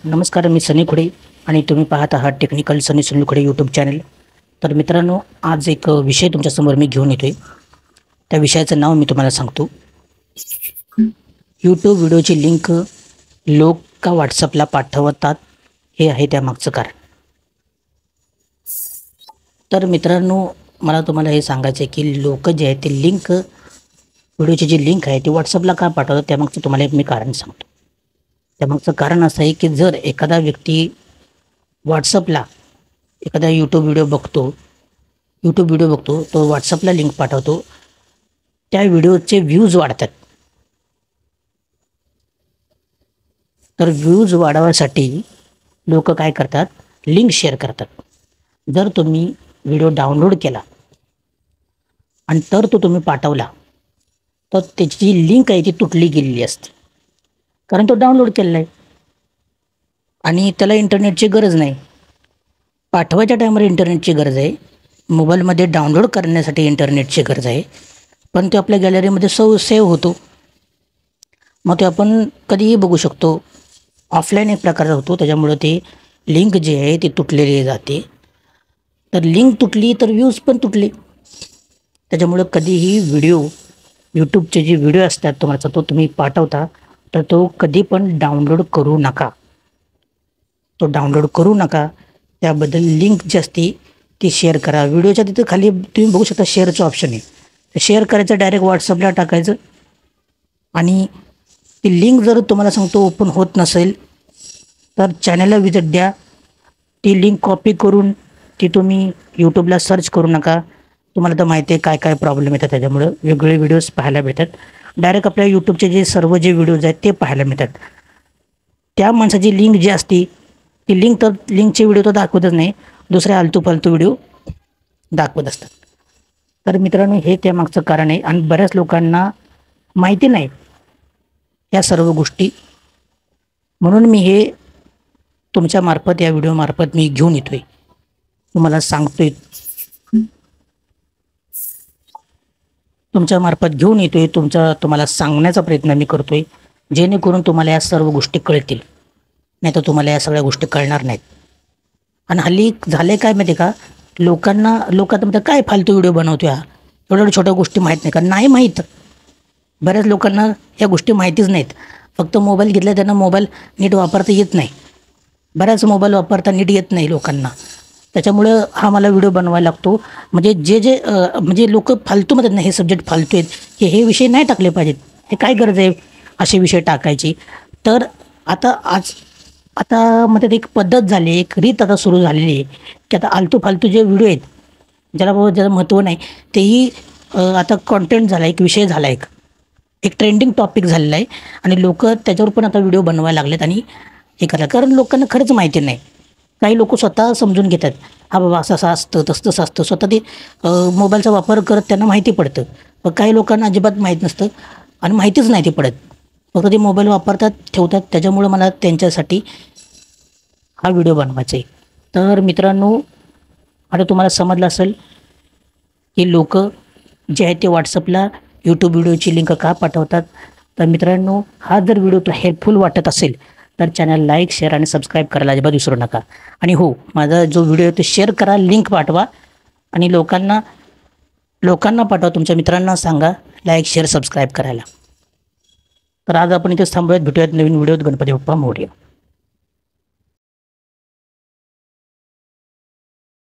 नमस्कार, मी सनी खुडे आणि तुम्ही पाहत आहात technical Sunny Khude YouTube channel. तर मित्रांनो, आज एक विषय तुमच्यासमोर मी घेऊन येतोय। त्या विषयाचं नाव मी तुम्हाला सांगतो। यूट्यूब व्हिडिओची लिंक लोक का व्हॉट्सअपला पाठवतात, हे आहे त्यामागचं कारण। तर मित्रांनो, मला तुम्हाला हे सांगायचं आहे की लोक जे आहेत ते लिंक व्हिडिओची जी लिंक आहे ती व्हॉट्सअपला का पाठवतात, त्यामागचं तुम्हाला एक मी कारण सांगतो। त्यामागचं कारण असं आहे की जर एखादा व्यक्ती व्हॉट्सअपला एखादा यूट्यूब व्हिडिओ बघतो तो व्हॉट्सअपला लिंक पाठवतो, त्या व्हिडिओचे व्ह्यूज वाढतात। तर व्ह्यूज वाढवण्यासाठी लोक काय करतात, लिंक शेअर करतात। जर तुम्ही व्हिडिओ डाउनलोड केला आणि तर तो तुम्ही पाठवला तर त्याची जी लिंक आहे ती तुटली गेलेली असते, कारण तो डाउनलोड केलेला आहे आणि त्याला इंटरनेटची गरज नाही। पाठवायच्या टायमावर इंटरनेटची गरज आहे, मोबाईलमध्ये डाउनलोड करण्यासाठी इंटरनेटची गरज आहे, पण तो आपल्या गॅलरीमध्ये सेव्ह होतो। मग ते आपण कधीही बघू शकतो। ऑफलाईन एक प्रकार होतो, त्याच्यामुळे ते लिंक जी आहे ती तुटलेली जाते। तर लिंक तुटली तर व्ह्यूज पण तुटले। त्याच्यामुळे कधीही व्हिडिओ यूट्यूबचे जे व्हिडिओ असतात तुम्हाला तो तुम्ही पाठवता तर तो कधी पण डाउनलोड करू नका। तो डाउनलोड करू नका। त्याबद्दल लिंक जी असते ती शेअर करा। व्हिडिओच्या तिथे खाली तुम्ही बघू शकता शेअरचं ऑप्शन आहे, ते शेअर करायचं, डायरेक्ट व्हॉट्सअपला टाकायचं। आणि ती लिंक जर तुम्हाला सांगतो ओपन होत नसेल तर चॅनलला विजिट द्या। ती लिंक कॉपी करून ती तुम्ही यूट्यूबला सर्च करू नका। तुम्हाला तर माहिती आहे काय काय प्रॉब्लेम येतात, त्याच्यामुळे वेगवेगळे व्हिडिओज पाहायला भेटतात। डायरेक्ट आपल्या यूट्यूबचे जे सर्व जे व्हिडिओज आहेत ते पाहायला मिळतात। त्या माणसाची लिंक जी असते ती लिंकचे व्हिडिओ तर दाखवतच नाही, दुसरे आलतू फालतू व्हिडिओ दाखवत असतात। तर मित्रांनो, हे त्यामागचं कारण आहे आणि बऱ्याच लोकांना माहिती नाही या सर्व गोष्टी, म्हणून मी हे तुमच्या मार्फत या व्हिडिओ मार्फत मी घेऊन येतोय, तुम्हाला सांगतोय, तुमच्या मार्फत घेऊन येतोय, तुम्हाला सांगण्याचा प्रयत्न मी करतोय, जेणेकरून तुम्हाला या सर्व गोष्टी कळतील, नाही तर तुम्हाला या सगळ्या गोष्टी कळणार नाहीत। आणि हल्ली झाले काय माहिती का, लोकांना म्हणतात काय फालतू व्हिडिओ बनवतो, एवढ्या छोट्या गोष्टी माहीत नाही का? नाही माहीत। बऱ्याच लोकांना या गोष्टी माहितीच नाहीत। फक्त मोबाईल घेतला, त्यांना मोबाईल नीट वापरता येत नाही, बऱ्याच मोबाईल वापरता नीट येत नाही लोकांना। त्याच्यामुळं हा मला व्हिडिओ बनवायला लागतो। म्हणजे लोक फालतू म्हणतात ना, हे सब्जेक्ट फालतू आहेत, की हे विषय नाही टाकले पाहिजेत, हे काय गरज आहे असे विषय टाकायची। तर आता म्हणतात एक पद्धत झाली, एक रीत आता सुरू झालेली आहे की आता आलतू फालतू जे व्हिडिओ आहेत ज्याला महत्त्व नाही तेही आता कॉन्टेंट झाला, एक विषय झाला, एक ट्रेंडिंग टॉपिक झालेला आहे आणि लोक त्याच्यावर पण आता व्हिडिओ बनवायला लागलेत आणि हे करायला, कारण लोकांना खरंच माहिती नाही। काही लोक स्वतः समजून घेतात, हा बाबा असं असतं तसं असतं, स्वतः ते मोबाईलचा वापर करत त्यांना माहिती पडतं। पण काही लोकांना अजिबात माहीत नसतं आणि माहितीच नाही ते पडत, फक्त ते मोबाईल वापरतात ठेवतात। त्याच्यामुळं मला त्यांच्यासाठी हा व्हिडिओ बनवायचा आहे। तर मित्रांनो, आता तुम्हाला समजलं असेल की लोक जे आहेत ते व्हॉट्सअपला यूट्यूब व्हिडिओची लिंक का पाठवतात। तर मित्रांनो, हा जर व्हिडिओ तुला हेल्पफुल वाटत असेल तर चॅनल लाईक, शेअर आणि सबस्क्राईब करायला अजिबात विसरू नका। आणि हो, माझा जो व्हिडिओ आहे तो शेअर करा, लिंक पाठवा आणि लोकांना पाठवा, तुमच्या मित्रांना सांगा लाईक, शेअर, सबस्क्राईब करायला। तर आज आपण इथेच थांबूयात, भेटूयात नवीन व्हिडिओत। गणपती बाप्पा मोरया।